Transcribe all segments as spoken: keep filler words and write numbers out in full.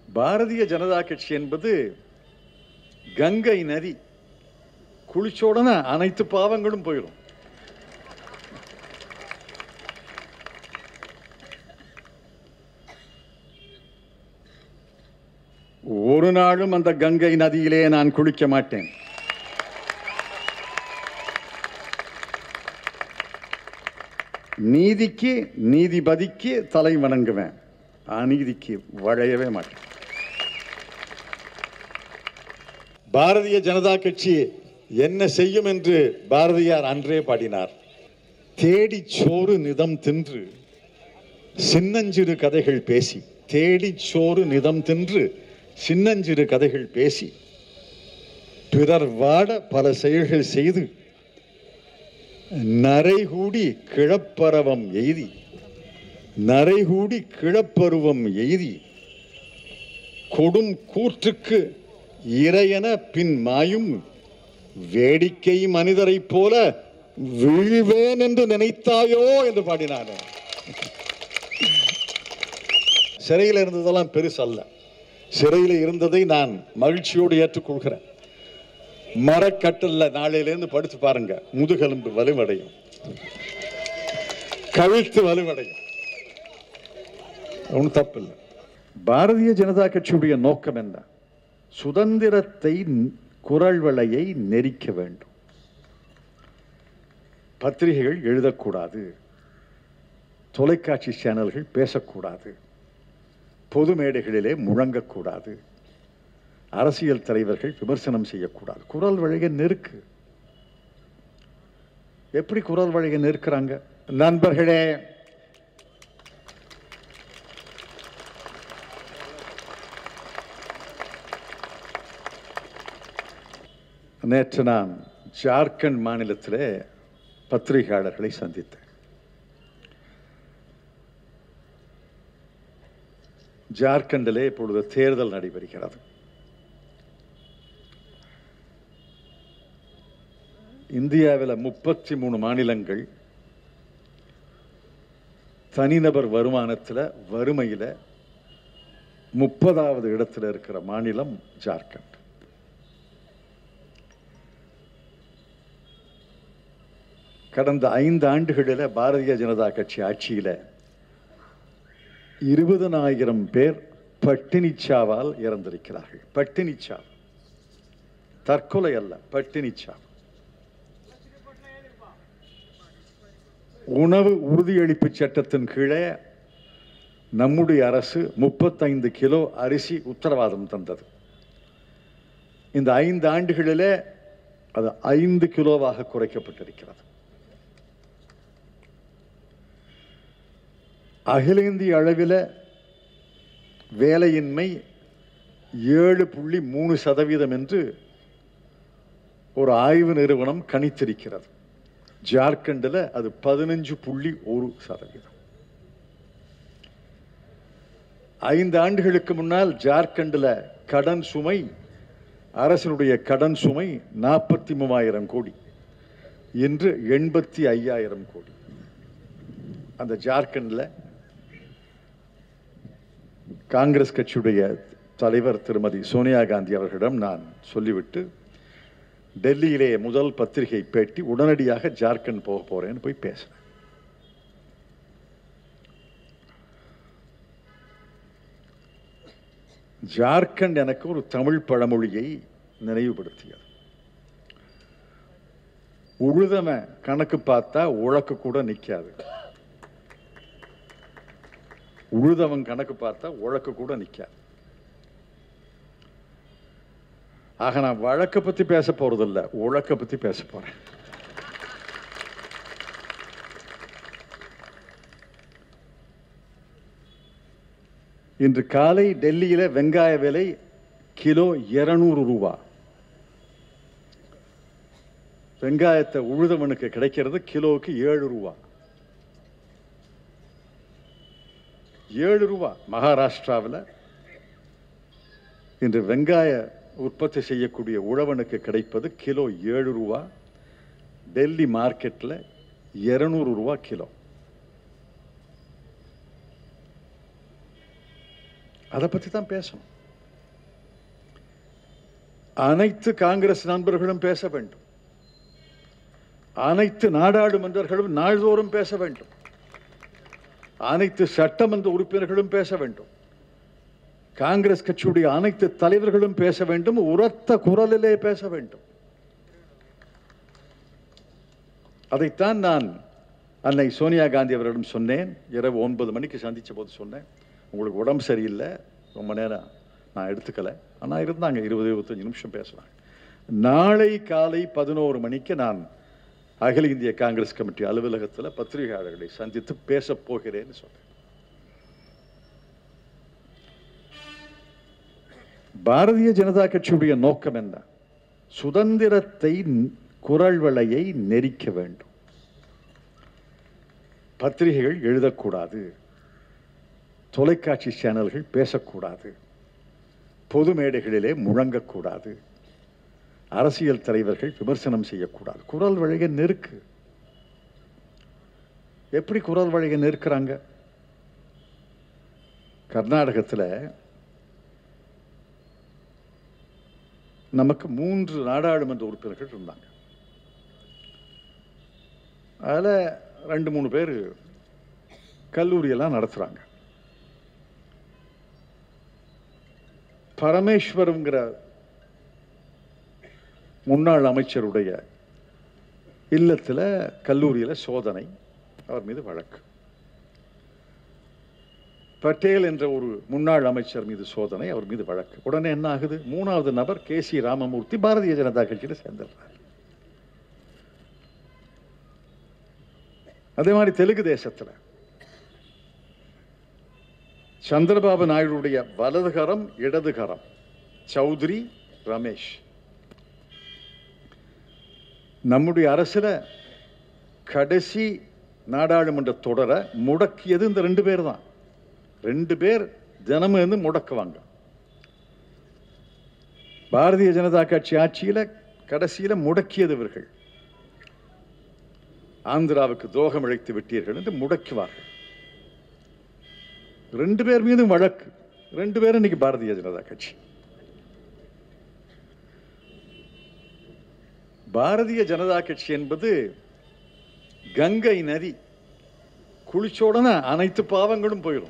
பாரதிய ஜனதா கட்சி என்பது கங்கை நதி. குளிச்சோடன அனைத்து பாவங்களும் போயிடும். ஒரு நாளும் அந்த கங்கை நதியிலே நான் குளிக்க மாட்டேன். நீதிக்கு நீதிபதிக்கு தலை வணங்குவேன், அநீதிக்கு வளையவே மாட்டேன். பாரதிய ஜனதா கட்சி என்ன செய்யும் என்று பாரதியார் அன்றே பாடினார். தேடி சோறு நிதம் தின்று சின்னஞ்சிறு கதைகள் பேசி, தேடி சோறு நிதம் தின்று சின்னஞ்சிறு கதைகள் பேசி, பிறர் வாட பல செயல்கள் செய்து, நரைகூடி கிழப்பரவம் எய்தி, நரைகூடி கிழப்பருவம் எய்தி, கொடும் கூற்றுக்கு இறையென பின் மாயும் வேடிக்கை மனிதரை போல வீழ்வேன் என்று நினைத்தாயோ என்று பாடினார். சிறையில் இருந்ததெல்லாம் பெருசு அல்ல. சிறையில் இருந்ததை நான் மகிழ்ச்சியோடு ஏற்றுக்கொள்கிறேன். மரக்கட்டல்ல நாளையிலிருந்து படுத்து பாருங்க, முதுகெலும்பு வலுவடையும், கழுத்து வலுவடையும். ஒன்றும் தப்பு இல்லை. பாரதிய ஜனதா கட்சியுடைய நோக்கம் என்ன? சுதந்திரத்தை, குரல் வளையை நெரிக்க வேண்டும். பத்திரிகைகள் எழுதக்கூடாது, தொலைக்காட்சி சேனல்கள் பேசக்கூடாது, பொது மேடைகளிலே முழங்கக்கூடாது, அரசியல் தலைவர்கள் விமர்சனம் செய்யக்கூடாது. குரல் வளைய நெருக்கு. எப்படி குரல் வளைய நெருக்கிறாங்க? நண்பர்களே, நேற்று நான் ஜார்க்கண்ட் மாநிலத்திலே பத்திரிகையாளர்களை சந்தித்தேன். ஜார்க்கண்டிலே இப்பொழுது தேர்தல் நடைபெறுகிறது. இந்தியாவில் முப்பத்தி மூணு மாநிலங்கள் தனிநபர் வருமானத்தில் வறுமையில் முப்பதாவது இடத்தில் இருக்கிற மாநிலம் ஜார்க்கண்ட். கடந்த ஐந்து ஆண்டுகளில் பாரதிய ஜனதா கட்சி ஆட்சியில் இருபதனாயிரம் பேர் பட்டினிச்சாவால் இறந்திருக்கிறார்கள். பட்டினிச்சாவு, தற்கொலை அல்ல, பட்டினிச்சாவு. உணவு உறுதியளிப்பு சட்டத்தின் கீழே நம்முடைய அரசு முப்பத்தைந்து கிலோ அரிசி உத்தரவாதம் தந்தது. இந்த ஐந்து ஆண்டுகளிலே அது ஐந்து கிலோவாக குறைக்கப்பட்டிருக்கிறது. அகில இந்திய அளவில் வேலையின்மை ஏழு புள்ளி மூணு சதவீதம் என்று ஒரு ஆய்வு நிறுவனம் கணித்திருக்கிறது. ஜார்க்கண்டில் அது பதினஞ்சு புள்ளி ஒரு சதவீதம். ஐந்து ஆண்டுகளுக்கு முன்னால் ஜார்க்கண்டில் கடன் சுமை, அரசினுடைய கடன் சுமை நாற்பத்தி மூவாயிரம் கோடி, இன்று எண்பத்தி ஐயாயிரம் கோடி. அந்த ஜார்க்கண்டில் காங்கிரஸ் கட்சியுடைய தலைவர் திருமதி சோனியா காந்தி அவர்களிடம் நான் சொல்லிவிட்டு டெல்லியிலே முதல் பத்திரிகை பேட்டி, உடனடியாக ஜார்க்கண்ட் போக போறேன்னு போய் பேசினேன். ஜார்க்கண்ட் எனக்கு ஒரு தமிழ் பழமொழியை நினைவுபடுத்தியது. உழுதவன் கணக்கு பார்த்தா உழக்கு கூட நிற்காது. உழுதவன் கணக்கு பார்த்தா உழக்கு கூட நிற்காது. ஆக நான் வழக்கை பத்தி பேச போறதில்லை, உழக்க பத்தி பேச போறேன். இன்று காலை டெல்லியில வெங்காய விலை கிலோ இருநூறு ரூபா. வெங்காயத்தை உழுதவனுக்கு கிடைக்கிறது கிலோவுக்கு ஏழு ரூபா. ஏழு ரூபா. மகாராஷ்டிராவில் இன்று வெங்காய உற்பத்தி செய்யக்கூடிய உழவனுக்கு கிடைப்பது கிலோ ஏழு ரூபா. டெல்லி மார்க்கெட்டில் இருநூறு ரூபா கிலோ. அதை பற்றி தான் பேசணும். அனைத்து காங்கிரஸ் நண்பர்களும் பேச வேண்டும். அனைத்து நாடாளுமன்றர்களும் நாள்தோறும் பேச வேண்டும். அனைத்து சட்டமன்ற உறுப்பினர்களும் பேச வேண்டும். காங்கிரஸ் கட்சியுடைய அனைத்து தலைவர்களும் பேச வேண்டும். உரத்த குரலிலே பேச வேண்டும். அதைத்தான் நான் அன்னை சோனியா காந்தி அவர்களிடம் சொன்னேன். இரவு ஒன்பது மணிக்கு சந்திச்ச போது சொன்னேன், உங்களுக்கு உடம்பு சரியில்லை, ரொம்ப நேரம் நான் எடுத்துக்கல, ஆனால் இருந்தாங்க இருபது இருபத்தஞ்சு நிமிஷம் பேசுறாங்க. நாளை காலை பதினோரு மணிக்கு நான் அகில இந்திய காங்கிரஸ் கமிட்டி அலுவலகத்தில் பத்திரிகையாளர்களை சந்தித்து பேச போகிறேன்னு சொன்னேன். பாரதிய ஜனதா கட்சியுடைய நோக்கம் என்ன? சுதந்திரத்தை, குரல் வளையை நெரிக்க வேண்டும். பத்திரிகைகள் எழுதக்கூடாது, தொலைக்காட்சி சேனல்கள் பேசக்கூடாது, பொது மேடைகளிலே முழங்கக்கூடாது, அரசியல் தலைவர்கள் விமர்சனம் செய்யக்கூடாது. குரல் வளைய நெருக்கு. எப்படி குரல் வளைய நெருக்கிறாங்க? கர்நாடகத்தில் நமக்கு மூன்று நாடாளுமன்ற உறுப்பினர்கள் இருந்தாங்க. அதில் ரெண்டு மூணு பேர் கல்லூரியெல்லாம் நடத்துகிறாங்க. பரமேஸ்வரங்கிற முன்னாள் அமைச்சருடைய இல்லத்தில் கல்லூரியில் சோதனை, அவர் மீது வழக்கு. பட்டேல் என்ற ஒரு முன்னாள் அமைச்சர் மீது சோதனை, அவர் மீது வழக்கு. உடனே என்ன ஆகுது? மூணாவது நபர் கே சி ராமமூர்த்தி பாரதிய ஜனதா கட்சியில் சேர்ந்துடுறார். அதே மாதிரி தெலுங்கு தேசத்தில் சந்திரபாபு நாயுடைய வலதுகரம் இடதுகரம் சௌத்ரி ரமேஷ். நம்முடைய அரசில் கடைசி நாடாளுமன்ற தொடரை முடக்கியது இந்த ரெண்டு பேர் தான். ரெண்டு பேர் தினமும் இருந்து முடக்குவாங்க. பாரதிய ஜனதா கட்சி ஆட்சியில் கடைசியில் முடக்கியது இவர்கள். ஆந்திராவுக்கு துரோகம் இழைத்து விட்டீர்கள் என்று முடக்குவார்கள். ரெண்டு பேர் மீதும் வழக்கு. ரெண்டு பேரும் இன்னைக்கு பாரதிய ஜனதா கட்சி. பாரதிய ஜனதா கட்சி என்பது கங்கை நதி. குளிச்சோடனே அனைத்து பாவங்களும் போயிடும்.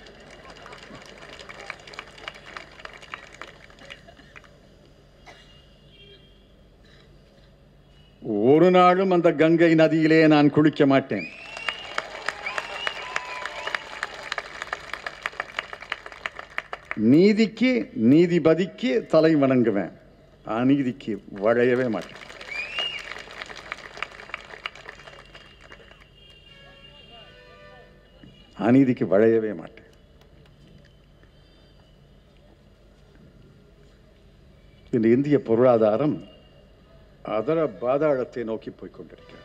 ஒரு நாளும் அந்த கங்கை நதியிலே நான் குளிக்க மாட்டேன். நீதிக்கு, நீதிபதிக்கு தலை வணங்குவேன், அநீதிக்கு வளையவே மாட்டேன். அநீதிக்கு வளையவே மாட்டேன். இந்த இந்திய பொருளாதாரம் அதர பாதாளத்தை நோக்கி போய்கொண்டிருக்கிறது.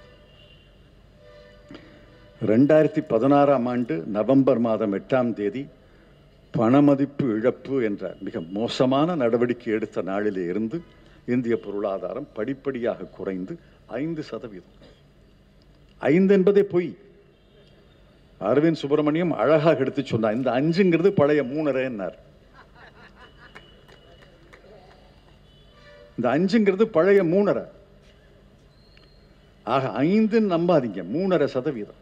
ரெண்டாயிரத்தி பதினாறாம் ஆண்டு நவம்பர் மாதம் எட்டாம் தேதி பணமதிப்பு இழப்பு என்ற மிக மோசமான நடவடிக்கை எடுத்த நாளிலே இருந்து இந்திய பொருளாதாரம் படிப்படியாக குறைந்து ஐந்து சதவீதம். ஐந்து என்பதே பொய். அரவிந்த் சுப்பிரமணியம் அழகாக எடுத்து சொன்னார். இந்த அஞ்சுங்கிறது பழைய மூணரை என்னார். இந்த அஞ்சுங்கிறது பழைய மூணரை. ஆக ஐந்துன்னு நம்பாதீங்க, மூணரை சதவீதம்.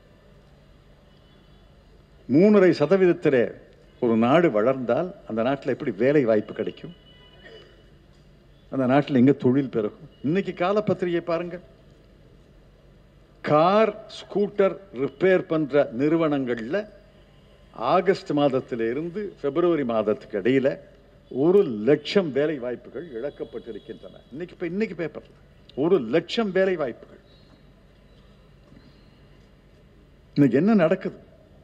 மூணரை சதவீதத்திலே ஒரு நாடு வளர்ந்தால் அந்த நாட்டில் எப்படி வேலை வாய்ப்பு கிடைக்கும்? அந்த நாட்டில் எங்க தொழில் பெருகும்? இன்னைக்கு காலப்பத்திரிகை பாருங்க. கார் ஸ்கூட்டர் ரிப்பேர் பண்ற நிறுவனங்கள்ல ஆகஸ்ட் மாதத்திலிருந்து பிப்ரவரி மாதத்துக்கு இடையில ஒரு லட்சம் வேலை வாய்ப்புகள் இழக்கப்பட்டிருக்கின்றன. இன்னைக்கு இன்னைக்கு பேப்பர்ல ஒரு லட்சம் வேலை வாய்ப்புகள். இன்னைக்கு என்ன நடக்குது?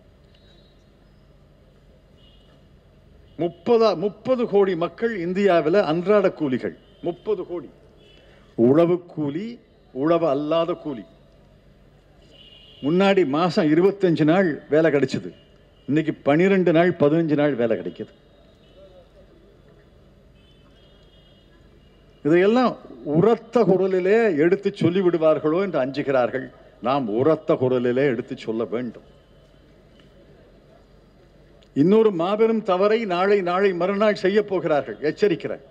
முப்பதா முப்பது கோடி மக்கள் இந்தியாவில் அன்றாட கூலிகள். முப்பது கோடி. உழவு கூலி, உழவு அல்லாத கூலி. முன்னாடி மாசம் இருபத்தஞ்சு நாள் வேலை கிடைச்சது. இன்னைக்கு பனிரெண்டு நாள் பதினஞ்சு நாள் வேலை கிடைக்குது. இதையெல்லாம் உரத்த குரலிலே எடுத்து சொல்லி விடுவார்களோ என்று அஞ்சுகிறார்கள். நாம் உரத்த குரலிலே எடுத்து சொல்ல வேண்டும். இன்னொரு மாபெரும் தவறை நாளை நாளை மறுநாள் செய்ய போகிறார்கள். எச்சரிக்கிறேன்.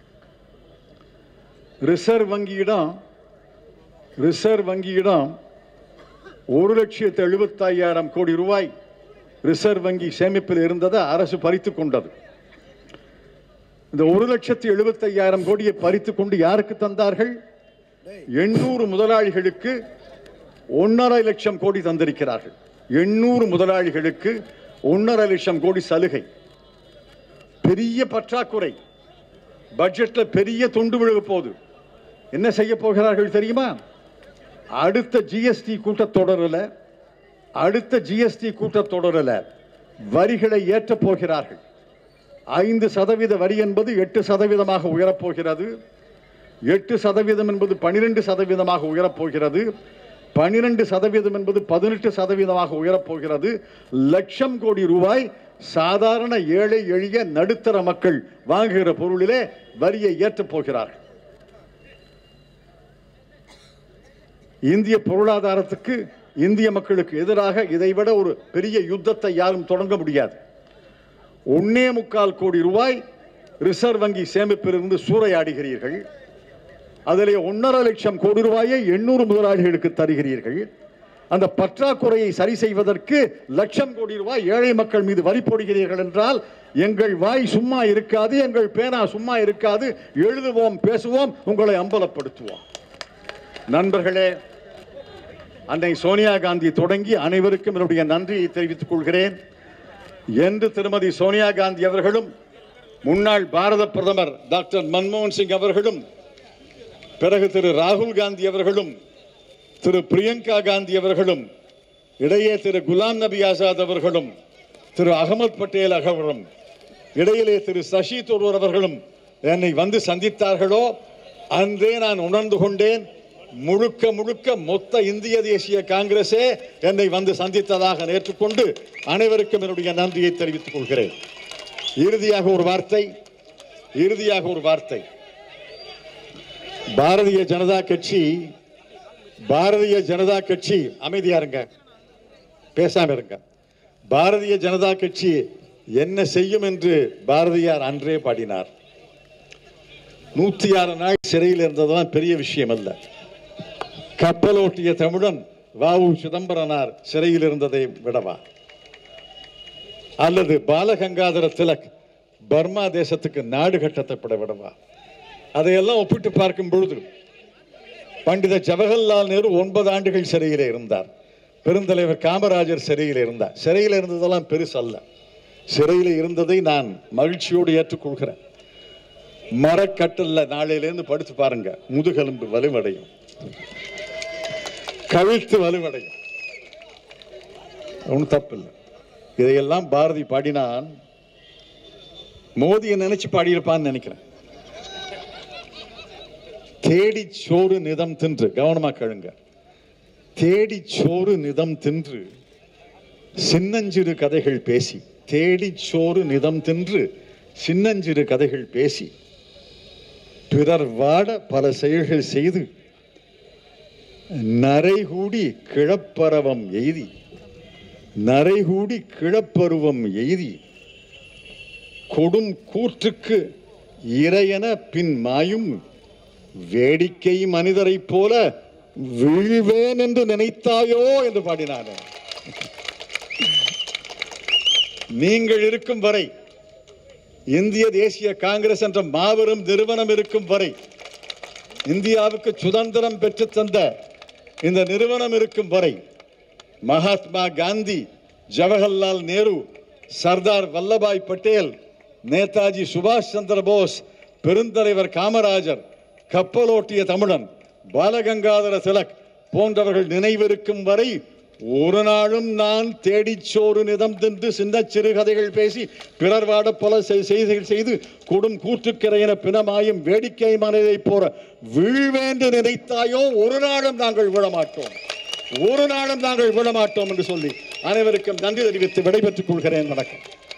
ரிசர்வ் வங்கியிடம் ரிசர்வ் வங்கியிடம் ஒரு லட்சத்து எழுபத்தி ஐயாயிரம் கோடி ரூபாய் ரிசர்வ் வங்கி சேமிப்பில் இருந்ததை அரசு பறித்துக் கொண்டது. இந்த ஒரு லட்சத்து எழுபத்தி ஐயாயிரம் கோடியை பறித்துக் கொண்டு யாருக்கு தந்தார்கள்? எண்ணூறு முதலாளிகளுக்கு ஒன்னரை லட்சம் கோடி தந்திருக்கிறார்கள். எண்ணூறு முதலாளிகளுக்கு ஒன்னரை லட்சம் கோடி சலுகை. பெரிய பற்றாக்குறை. பட்ஜெட்ல பெரிய துண்டு விழுக போகுது. என்ன செய்ய போகிறார்கள் தெரியுமா? அடுத்த ஜிஎஸ்டி கூட்டத்தொடரில் அடுத்த ஜிஎஸ்டி கூட்டத்தொடரில் வரிகளை ஏற்றப் போகிறார்கள். ஐந்து சதவீத வரி என்பது எட்டு சதவீதமாக உயரப்போகிறது. எட்டு சதவீதம் என்பது பனிரெண்டு சதவீதமாக உயரப்போகிறது. பனிரெண்டு சதவீதம் என்பது பதினெட்டு சதவீதமாக உயரப்போகிறது. லட்சம் கோடி ரூபாய் சாதாரண ஏழை எளிய நடுத்தர மக்கள் வாங்குகிற பொருளிலே வரியை ஏற்றப் போகிறார்கள். இந்திய பொருளாதாரத்துக்கு, இந்திய மக்களுக்கு எதிராக இதைவிட ஒரு பெரிய யுத்தத்தை யாரும் தொடங்க முடியாது. ஒன்னே முக்கால் கோடி ரூபாய் ரிசர்வ் வங்கி சேமிப்பிலிருந்து சூறையாடுகிறீர்கள். அதிலே ஒன்னரை லட்சம் கோடி ரூபாயை எண்ணூறு முதலாளிகளுக்கு தருகிறீர்கள். அந்த பற்றாக்குறையை சரி செய்வதற்கு லட்சம் கோடி ரூபாய் ஏழை மக்கள் மீது வரி போடுகிறீர்கள் என்றால் எங்கள் வாய் சும்மா இருக்காது, எங்கள் பேனா சும்மா இருக்காது. எழுதுவோம், பேசுவோம், உங்களை அம்பலப்படுத்துவோம். நண்பர்களே, அன்னை சோனியா காந்தி தொடங்கி அனைவருக்கும் என்னுடைய நன்றியை தெரிவித்துக் கொள்கிறேன். என்று திருமதி சோனியா காந்தி அவர்களும் முன்னாள் பாரத பிரதமர் டாக்டர் மன்மோகன் சிங் அவர்களும் பிறகு திரு ராகுல் காந்தி அவர்களும் திரு பிரியங்கா காந்தி அவர்களும் இடையே திரு குலாம் நபி ஆசாத் அவர்களும் திரு அகமது பட்டேல் அவர்களும் இடையிலே திரு சசி தரூர் அவர்களும் என்னை வந்து சந்தித்தார்களோ அன்றே நான் உணர்ந்து கொண்டேன், முழுக்க முழுக்க மொத்த இந்திய தேசிய காங்கிரஸே என்னை வந்து சந்தித்ததாக ஏற்றுக்கொண்டு அனைவருக்கும் என்னுடைய நன்றியை தெரிவித்துக் கொள்கிறேன். இறுதியாக ஒரு வார்த்தை இறுதியாக ஒரு வார்த்தை பாரதிய ஜனதா கட்சி பாரதிய ஜனதா கட்சி அமைதியா இருங்க, பேசாம இருங்க. பாரதிய ஜனதா கட்சி என்ன செய்யும் என்று பாரதியார் அன்றே பாடினார். நூத்தி ஆறு நாள் சிறையில் இருந்ததெல்லாம் பெரிய விஷயம் அல்ல. கப்பலோட்டிய தமிழன் வாவு சிதம்பரனார் சிறையில் இருந்ததை விடவா? அல்லது பாலகங்காதர திலக் பர்மா தேசத்துக்கு நாடு கட்டப்பட விடவா? அதையெல்லாம் ஒப்பிட்டு பார்க்கும் பொழுது பண்டித ஜவஹர்லால் நேரு ஒன்பது ஆண்டுகள் சிறையில் இருந்தார். பெருந்தலைவர் காமராஜர் சிறையில் இருந்தார். சிறையில் இருந்ததெல்லாம் பெருசு அல்ல. சிறையில் இருந்ததை நான் மகிழ்ச்சியோடு ஏற்றுக்கொள்கிறேன். மரக்கட்டல்ல நாளையிலேருந்து படுத்து பாருங்க, முதுகெலும்பு வலுவடையும், கவிழ்த்து வலுவடையும். ஒன்றும் தப்பு இல்லை. இதையெல்லாம் பாரதி பாடினான். மோதியை நினைச்சு பாடியிருப்பான்னு நினைக்கிறேன். தேடி சோறு நிதம் தின்று, கவனமா கேளுங்க, தேடி சோறு நிதம் தின்று சின்னஞ்சிறு கதைகள் பேசி, தேடி சோறு நிதம் தின்று சின்னஞ்சிறு கதைகள் பேசி பிறர் வாட பல செயல்கள் செய்து நரைகூடி கிழப்பரவம் எய்தி நரைகூடி கிழப்பருவம் எய்தி கொடும் கூற்றுக்கு இறையென பின் மாயும் வேடிக்கை மனிதரை போல விழுவேன் என்று நினைத்தாயோ என்று பாடினார். நீங்கள் இருக்கும் வரை, இந்திய தேசிய காங்கிரஸ் என்ற மாபெரும் நிறுவனம் இருக்கும் வரை, இந்தியாவுக்கு சுதந்திரம் பெற்று தந்த இந்த நிறுவனம் இருக்கும் வரை, மகாத்மா காந்தி, ஜவஹர்லால் நேரு, சர்தார் வல்லபாய் பட்டேல், நேதாஜி சுபாஷ் சந்திர போஸ், பெருந்தலைவர் காமராஜர், கப்பலோட்டிய தமிழன் பாலகங்காதர திலக் போன்றவர்கள் நினைவிருக்கும் வரை ஒரு நாளும் நான் தேடிச்சோறு நிதம் தின்று சின்ன சிறுகதைகள் பேசி பிறர் வாட பல செய்திகள் செய்து கொடும் கூற்றுக்கிறையென பிணமாயும் வேடிக்கை மனதை போற வீழ்வேண்டு நினைத்தாயோ ஒரு நாளும் நாங்கள் விழமாட்டோம், ஒரு நாளும் நாங்கள் விழமாட்டோம் என்று சொல்லி அனைவருக்கும் நன்றி தெரிவித்து விடைபெற்றுக் கொள்கிறேன். வணக்கம்.